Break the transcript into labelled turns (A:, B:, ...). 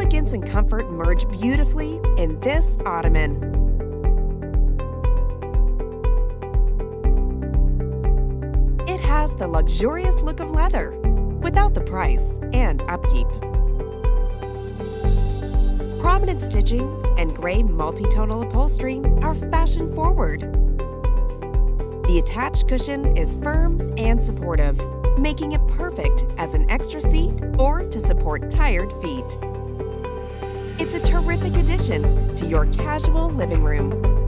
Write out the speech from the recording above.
A: Elegance and comfort merge beautifully in this ottoman. It has the luxurious look of leather, without the price and upkeep. Prominent stitching and gray multi-tonal upholstery are fashion-forward. The attached cushion is firm and supportive, making it perfect as an extra seat or to support tired feet. It's a terrific addition to your casual living room.